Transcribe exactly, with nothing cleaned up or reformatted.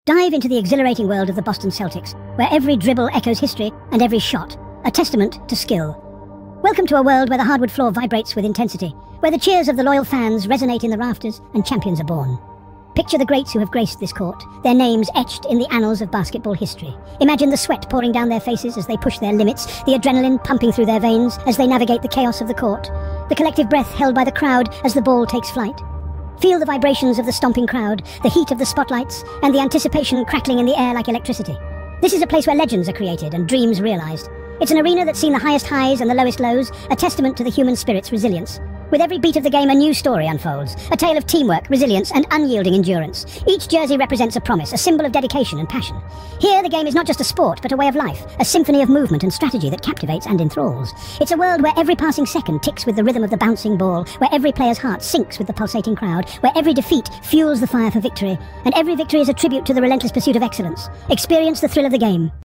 Dive into the exhilarating world of the Boston Celtics, where every dribble echoes history and every shot, a testament to skill. Welcome to a world where the hardwood floor vibrates with intensity, where the cheers of the loyal fans resonate in the rafters and champions are born. Picture the greats who have graced this court, their names etched in the annals of basketball history. Imagine the sweat pouring down their faces as they push their limits, the adrenaline pumping through their veins as they navigate the chaos of the court, the collective breath held by the crowd as the ball takes flight. Feel the vibrations of the stomping crowd, the heat of the spotlights, and the anticipation crackling in the air like electricity. This is a place where legends are created and dreams realized. It's an arena that's seen the highest highs and the lowest lows, a testament to the human spirit's resilience. With every beat of the game, a new story unfolds, a tale of teamwork, resilience, and unyielding endurance. Each jersey represents a promise, a symbol of dedication and passion. Here, the game is not just a sport, but a way of life, a symphony of movement and strategy that captivates and enthralls. It's a world where every passing second ticks with the rhythm of the bouncing ball, where every player's heart sinks with the pulsating crowd, where every defeat fuels the fire for victory, and every victory is a tribute to the relentless pursuit of excellence. Experience the thrill of the game.